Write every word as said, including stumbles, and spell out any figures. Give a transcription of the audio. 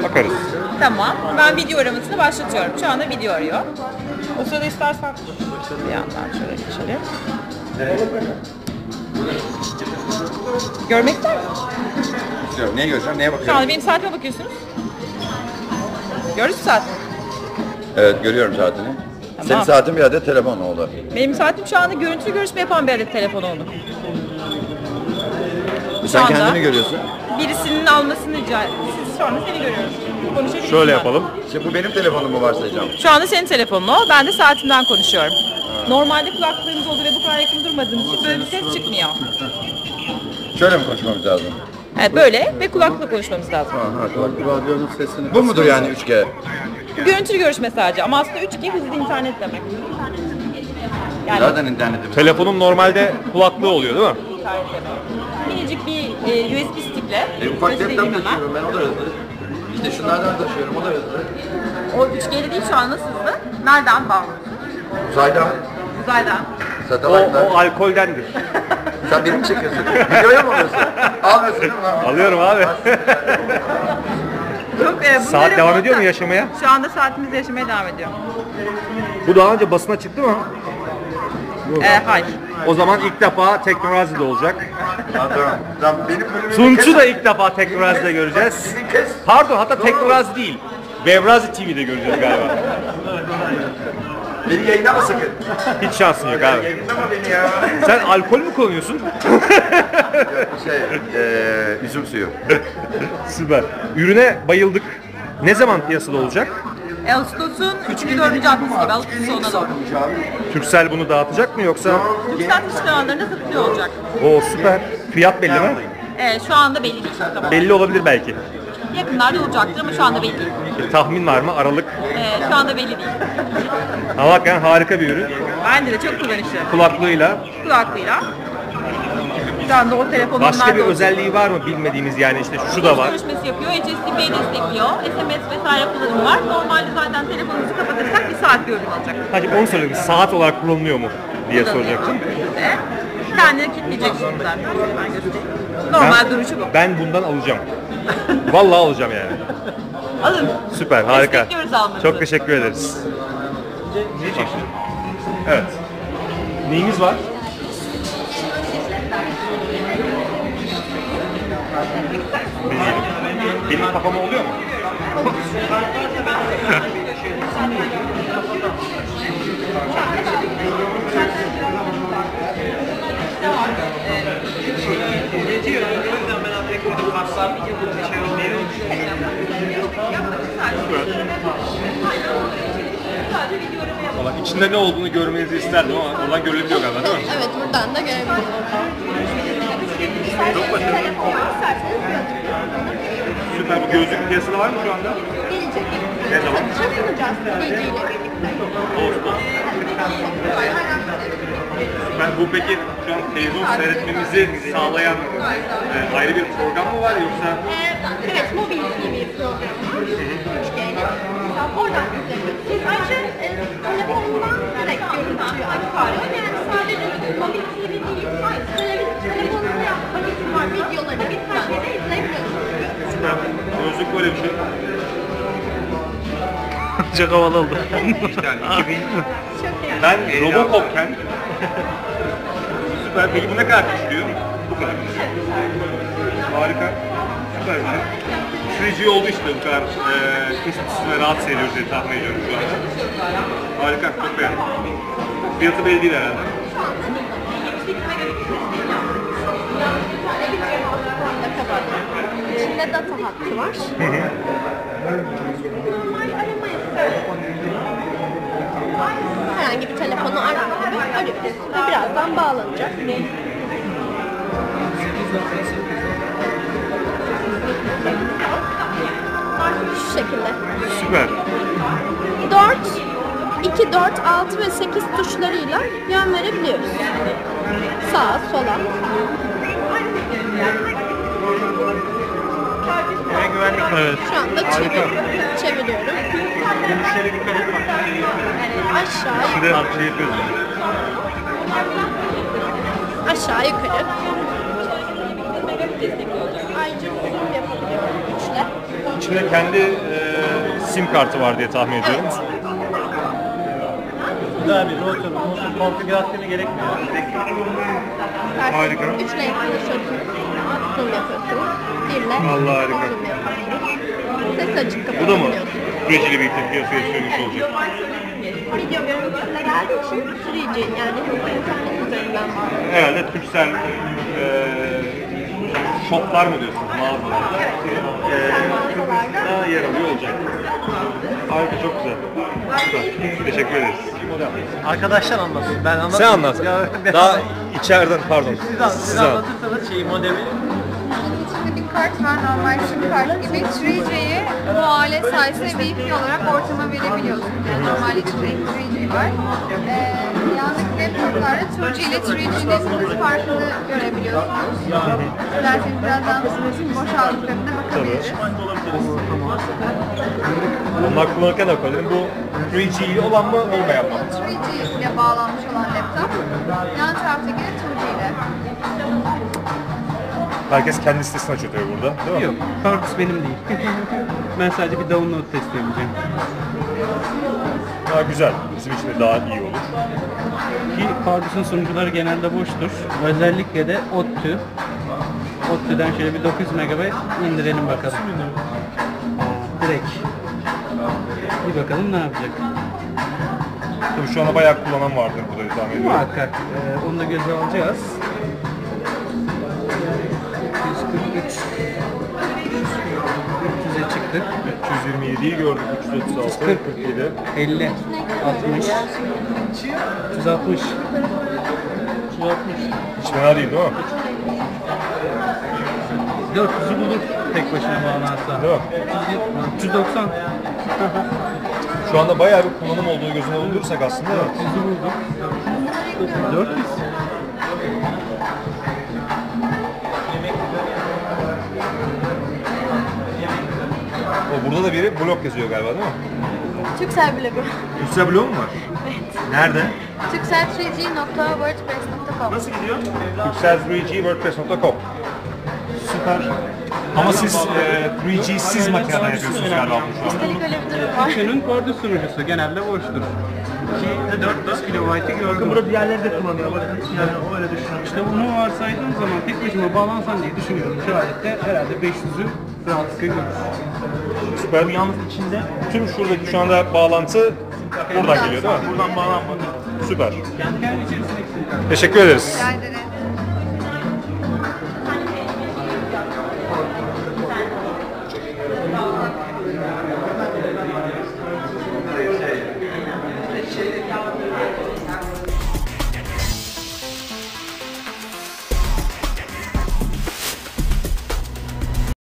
Bakarız. Tamam. Ben video aramasını başlatıyorum. Şu anda video arıyor. O sırada istersen bir yandan şöyle geçelim. Görmek ister misin? İstiyorum. Neye göreceğim? Neye Şu bakıyorum? anda benim saatime bakıyorsunuz. Gördünüz mü saat? Evet, görüyorum saatini. Tamam. Senin saatin bir adet telefon oldu. Benim saatim şu anda görüntülü görüşme yapan bir adet telefon oldu. Sen anda kendini görüyorsun. Birisinin almasını rica ettim. Siz şu anda seni görüyoruz. Konuşabiliriz. Şöyle ben. yapalım. Şimdi bu benim telefonumu varsayacağım. Şu anda senin telefonun o. Ben de saatimden konuşuyorum. Normalde kulaklarımız oldu ve bu kadar yakın durmadığım için böyle bir ses çıkmıyor. Şöyle mi konuşmamız lazım? Evet böyle ve kulaklıkla konuşmamız lazım. Aha, kulaklık radyonun sesini. Bu mudur yani üç G? Bu görüntülü görüşme sadece ama aslında üç G hızlı internet demek. Yani Zaten internetimiz. Telefonun normalde kulaklığı oluyor değil mi? internet demek. Minicik bir e, U S B stickle. E, ufak Nasıl laptop diyeyim hemen? taşıyorum ben, o da hızlı. İşte şunlardan taşıyorum, o da hızlı. O üç G'li değil şu an nasıl hızlı? Nereden bağlı? Uzaydan, Uzaydan. O, satellite'den. o alkoldendir. Sen beni mi çekiyorsun? Videoya mı alıyorsun? Almıyorsun değil mi lan? Alıyorum abi. Çok, e, Saat bunları devam bu- ediyor mu yaşamaya? Şu anda saatimiz yaşamaya devam ediyor. Bu daha önce basına çıktı mı? E, hayır. O zaman ilk defa Teknorazi'de olacak. Ha, tamam. Tamam, benim bölümümü Tunç'u kes. da ilk defa Teknorazi'de göreceğiz. Beni kes. Pardon, hatta Teknorazi değil. Bevrazi T V'de göreceğiz galiba. Beni yayınlama sakın. Hiç şansın yok abi. Yayınlama beni ya. Sen alkol mü kullanıyorsun? Şey, eee üzüm suyu. Süper. Ürüne bayıldık. Ne zaman piyasada olacak? Ağustos'un üçüncü dördüncü haftası gibi Ağustos sonuna doğru. Türksel bunu dağıtacak mı yoksa? Türksel dış kanallarında satılıyor olacak. O süper. Fiyat belli mi? Evet şu anda belli değil. Tamam. Belli olabilir belki. Yakınlarda olacaktır ama şu anda belli değil. Bir tahmin var mı? Aralık. Ee, şu anda belli değil. Ama hakikaten harika bir ürün. Bence de çok kullanışlı. Kulaklığıyla. Kulaklığıyla. Şu anda o telefonun Başka nerede bir olduğunu- özelliği var mı bilmediğimiz, yani işte şu da var. Görüşmesi yapıyor, H S D B'yi destekliyor, S M S vesaire kullanımı var. Normalde zaten telefonunuzu kapatırsak bir saat bir ürün alacak. Hadi onu söyledim. Saat olarak kullanılıyor mu diye soracaktım. Ve kendini kilitleyeceksiniz zaten. Şöyle ben göstereyim. Normal duruşu bu. Ben bundan alacağım. Vallahi alacağım yani. Alın. Süper, harika. Destekliyoruz almanızı. Çok teşekkür ederiz. Evet. Neyimiz var? Benim, benim kafama oluyor mu? Valla içinde ne olduğunu görmenizi isterdim ama oradan görülebiliyor galiba değil mi? Evet, buradan da görebilirsiniz. Süper. Bu gözlük piyasada var mı şu anda? Gelecek. Ne zaman? Satışa sunacağız bilgiyle birlikte. Ağustos. Ben bu peki şu an televizyon seyretmemizi sağlayan e, ayrı bir program mı var yoksa? Ee, evet, mobil T V programı var. üç G'li. Oradan izleyebilirsiniz. Siz ayrıca e, telefonundan direkt görüntüyü aktarıyor. Yani sadece mobil T V değil, hayır, televizyon, telefonunda yaptığı paketi var, videoları birkaç yere izleyebiliyorsunuz. Süper. Gözlük böyle bir şey. Çok havalı oldu. İşte yani iki bin. Ben Robocop'ken süper. Peki bu ne kadar düşürüyor? Bu kadar. Harika. Süper bir şey. üç G olduğu işte bu kadar e, kesintisiz ve rahat seyrediyoruz diye tahmin ediyorum şu anda. Harika. Çok beğendim. Fiyatı belli değil herhalde. İçinde data hattı var. Normal arama herhangi bir telefonu arar gibi arıyoruz ve birazdan bağlanacak. Şu şekilde. Süper. dört, iki, dört, altı ve sekiz tuşlarıyla yön verebiliyoruz. Sağa, sola. Evet. Şu anda çeviriyorum. Çeviriyorum. Aşağı, Şimdi şey yapıyoruz. aşağı yukarı. Ayrıca zoom yapabiliyorum güçle. içinde kendi e, sim kartı var diye tahmin ediyorum. Güzel bir router, bunun konfigürasyonu gerekmiyor. Harika. Üç renk konuşuyorsunuz. Zoom yapıyorsunuz. Birle Allah harika. zoom yapıyorsunuz. Ses açık Bu da mı? kapatabiliyorsunuz. Süreciyle birlikte piyasaya sürülmüş olacak. Video görüntüsüne geldiği için üç G yani internet üzerinden bağlı. Herhalde Turkcell e, shoplar mı diyorsunuz, mağazalar? E, daha yer alıyor olacak. Harika, çok güzel. Süper. Teşekkür ederiz. Arkadaşlar anlatsın, ben anlatayım. Sen anlat. Ya, ben- Daha içeriden, pardon. Siz, an, siz anlatırsanız şeyi, modemi. İçinde bir kart var, normal sim kart gibi. üç G'yi bu alet sayesinde Wi-Fi olarak ortama verebiliyorsunuz. Yani normal içinde üç G var. Ee, yandaki laptoplarda iki G ile üç G'nin hız farkını görebiliyorsunuz. Dilerseniz birazdan boşaldıklarında bakabiliriz. Onlar kullanırken de bakalım. Bu üç G olan mı, olmayan mı? üç G ile bağlanmış olan laptop. Yan taraftaki de iki G ile. Herkes kendi sitesini açıyor tabii burada, değil mi? Yok, Pardus benim değil. Ben sadece bir download testi yapacağım. Daha güzel. Bizim için de daha iyi olur. Ki Pardus'un sunucuları genelde boştur. Özellikle de ODTÜ. ODTÜ'den şöyle bir dokuz yüz megabayt indirelim bakalım. Direkt. Bir bakalım ne yapacak. Tabii şu anda bayağı kullanan vardır burada tahmin ediyorum. Muhakkak. Ee, onu da göze alacağız. yüz kırk üç. üç yüze çıktık. üç yüz yirmi yediyi gördük, üç yüz otuz altı, kırk yedi. elli, altmış, üç yüz altmış, üç yüz altmış, Hiç fena değil, değil mi? dört yüzü bulur tek başına bağlansa. Değil mi? üç yüz doksan, Şu anda bayağı bir kullanım olduğu gözüne bulundurursak aslında evet. yüzü bulduk. dört yüz. O burada da biri blog yazıyor galiba, değil mi? Turkcell bile bu. Turkcell blog mu var? Evet. Nerede? Turkcell üç G nokta wordpress nokta com. Nasıl gidiyor? Turkcell üç G wordpress nokta com. Süper. Ama siz e, üç G siz makineden yapıyorsunuz galiba bu şu anda. Üstelik öyle bir durum var. Türkçe'nin Pardus sunucusu genelde boştur. Ki dört yüz kilobaytı gördüm. Burada diğerleri de kullanıyor. Bakın yani o öyle düşünüyorum. İşte bunu varsaydığım zaman tek başıma bağlansam diye düşünüyorum. Şu alette herhalde beş yüzü rahatlıkla görür. Süper. Yalnız içinde tüm şuradaki şu anda bağlantı buradan geliyor değil mi? Buradan bağlanmadı. Süper. Kendi kendi içerisindeki Teşekkür ederiz. Rica ederim.